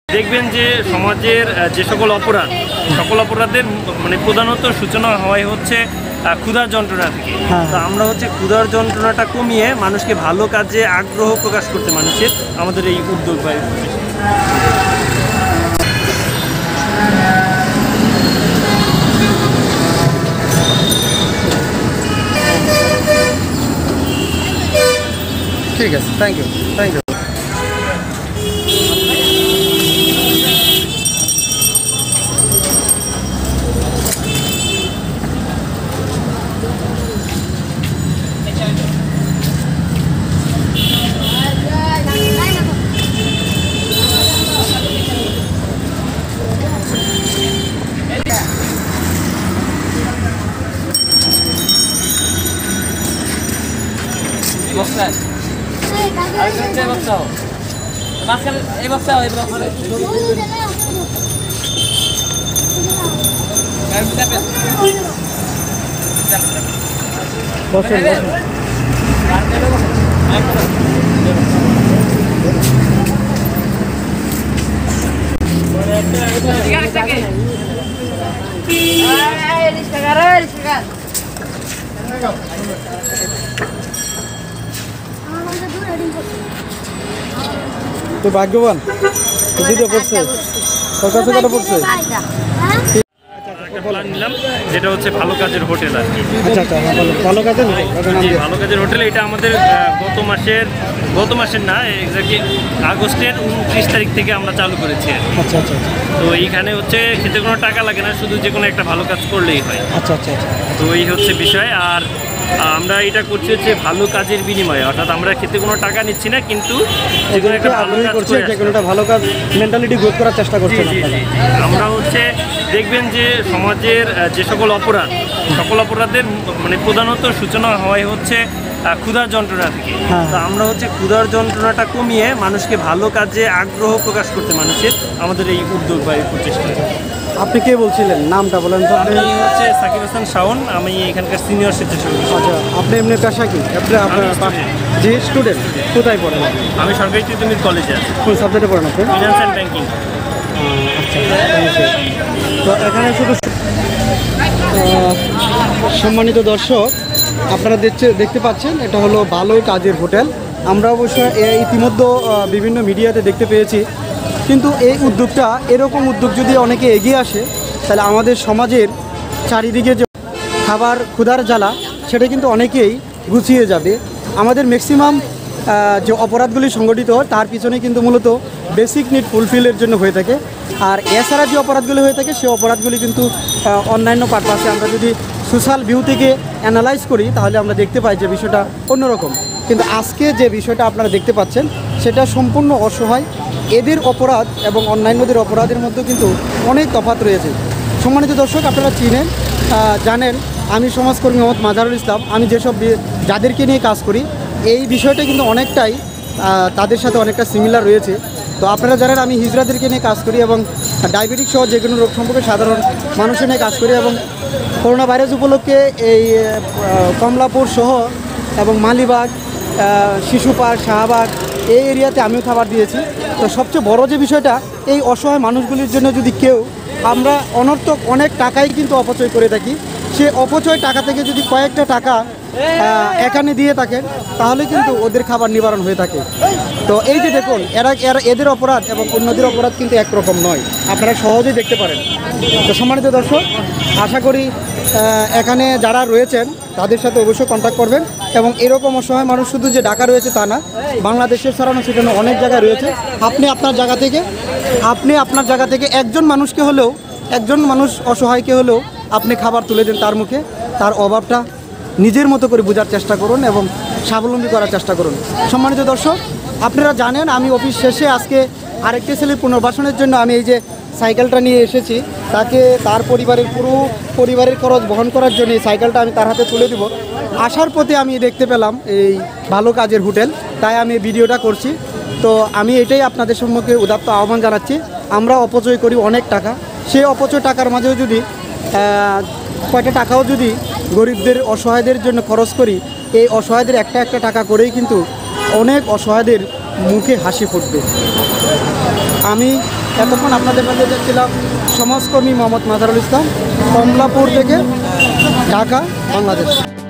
দেখবেন যে সমাজের যে সকল অপরাধের মানে প্রধানত সূচনা হয় হচ্ছে ক্ষুধার যন্ত্রণা থেকে। তো আমরা হচ্ছে ক্ষুধার যন্ত্রণাটা কমিয়ে মানুষকে ভালো কাজে আগ্রহ প্রকাশ করতে মানুষের আমাদের এই উদ্যোগ বা ঠিক আছে, থ্যাংক ইউ। তো ভাগ্যবান দুটো পড়ছে, তোর কাছে কটা পড়ছে? নিলাম যেটা হচ্ছে ভালো কাজের হোটেল আর কি। ভালো কাজের হোটেল এটা আমাদের গত মাসের না, এক্স্যাক্টলি আগস্টের 29 তারিখ থেকে আমরা চালু করেছি আর কি। তো এইখানে হচ্ছে খেতে কোনো টাকা লাগে না, শুধু যে কোনো একটা ভালো কাজ করলেই হয়। তো এই হচ্ছে বিষয়। আর আমরা এটা করছি হচ্ছে ভালো কাজের বিনিময়ে, অর্থাৎ আমরা খেতে কোনো টাকা নিচ্ছি না, কিন্তু যে কোনো একটা ভালো কাজ মেন্টালিটি গ্রোথ করার চেষ্টা করছি। আমরা হচ্ছে দেখবেন যে সমাজের যে সকল অপরাধের মানে প্রধানত সূচনা হয় হচ্ছে ক্ষুধার যন্ত্রণা থেকে। তো আমরা হচ্ছে ক্ষুধার যন্ত্রণাটা কমিয়ে মানুষকে ভালো কাজে আগ্রহ প্রকাশ করতে মানুষের আমাদের এই উদ্যোগ বা এই প্রচেষ্টা। আপনি কে বলছিলেন, নামটা বলেন তো? আমি হচ্ছে সাকিব হাসান শাওন, আমি এখানকার সিনিয়র স্বেচ্ছাসেবী। আচ্ছা, আপনি এমনি পেশা কি? জি, স্টুডেন্ট। কোথায় পড়েন? আমি সরকারি তিতুমির কলেজে আছি। কোন সাবজেক্টে পড়েন আপনি? Finance and banking. আচ্ছা, তো এখানে শুধু সম্মানিত দর্শক, আপনারা দেখতে পাচ্ছেন এটা হলো ভালো কাজের হোটেল। আমরা অবশ্য ইতিমধ্যে বিভিন্ন মিডিয়াতে দেখতে পেয়েছি, কিন্তু এই উদ্যোগটা, এরকম উদ্যোগ যদি অনেকে এগিয়ে আসে, তাহলে আমাদের সমাজের চারিদিকে যে খাবার ক্ষুধার জ্বালা, সেটা কিন্তু অনেকেই গুছিয়ে যাবে। আমাদের ম্যাক্সিমাম যে অপরাধগুলি সংগঠিত তার পিছনে কিন্তু মূলত বেসিক নিড ফুলফিলের জন্য হয়ে থাকে। আর এছাড়া যে অপরাধগুলি হয়ে থাকে সেই অপরাধগুলি কিন্তু অন্যান্য পারপাসে আমরা যদি সোশ্যাল ভিউ থেকে অ্যানালাইজ করি, তাহলে আমরা দেখতে পাই যে বিষয়টা অন্যরকম। কিন্তু আজকে যে বিষয়টা আপনারা দেখতে পাচ্ছেন সেটা সম্পূর্ণ অসহায়। এদের অপরাধ এবং অন্যান্যদের অপরাধের মধ্যে কিন্তু অনেক তফাৎ রয়েছে। সম্মানিত দর্শক, আপনারা চিনেন, জানেন, আমি সমাজকর্মী মোহাম্মদ মাজারুল ইসলাম। আমি যাদেরকে নিয়ে কাজ করি, এই বিষয়টা কিন্তু অনেকটাই তাদের সাথে অনেকটা সিমিলার রয়েছে। তো আপনারা জানেন আমি হিজড়াদেরকে নিয়ে কাজ করি এবং ডায়াবেটিক সহ যে কোনো রোগ সম্পর্কে সাধারণ মানুষের নিয়ে কাজ করি। এবং করোনা ভাইরাস উপলক্ষে এই কমলাপুর সহ এবং মালিবাগ, শিশুপাড়, শাহবাগ এই এরিয়াতে আমিও খাবার দিয়েছি। তো সবচেয়ে বড় যে বিষয়টা, এই অসহায় মানুষগুলির জন্য যদি আমরা অনর্থক অনেক টাকাই কিন্তু অপচয় করে থাকি, সে অপচয় টাকা থেকে যদি কয়েকটা টাকা এখানে দিয়ে থাকেন, তাহলে কিন্তু ওদের খাবার নিবারণ হয়ে থাকে। তো এই যে দেখুন, এদের অপরাধ এবং অন্যদের অপরাধ কিন্তু একরকম নয়, আপনারা সহজেই দেখতে পারেন। তো সম্মানিত দর্শক, আশা করি এখানে যারা রয়েছেন তাদের সাথে অবশ্যই কন্ট্যাক্ট করবেন। এবং এরকম অসহায় মানুষ শুধু যে ঢাকা রয়েছে তা না, বাংলাদেশের ছড়ানো ছিটানো অনেক জায়গায় রয়েছে। আপনি আপনার জায়গা থেকে একজন মানুষ অসহায়কে হলেও আপনি খাবার তুলে দেন তার মুখে, তার অভাবটা নিজের মতো করে বোঝার চেষ্টা করুন এবং স্বাবলম্বী করার চেষ্টা করুন। সম্মানিত দর্শক, আপনারা জানেন আমি অফিস শেষে আজকে আরেকটি ছেলের পুনর্বাসনের জন্য আমি এই যে সাইকেলটা নিয়ে এসেছি, তাকে তার পরিবারের খরচ বহন করার জন্য এই সাইকেলটা আমি তার হাতে তুলে দেব। আসার পথে আমি দেখতে পেলাম এই ভালো কাজের হোটেল, তাই আমি ভিডিওটা করছি। তো আমি এটাই আপনাদের সম্মুখে উদাত্ত আহ্বান জানাচ্ছি। আমরা অপচয় করি অনেক টাকা, সেই অপচয় টাকার মাঝেও যদি কয়টা টাকাও যদি গরিবদের অসহায়দের জন্য খরচ করি, এই অসহায়দের একটা টাকা করেই কিন্তু অনেক অসহায়দের মুখে হাসি ফুটবে। আমি এতক্ষণ আপনাদের মধ্যে দেখছিলাম সমাজকর্মী মোহাম্মদ মাজারুল ইসলাম, কমলাপুর থেকে, ঢাকা, বাংলাদেশ।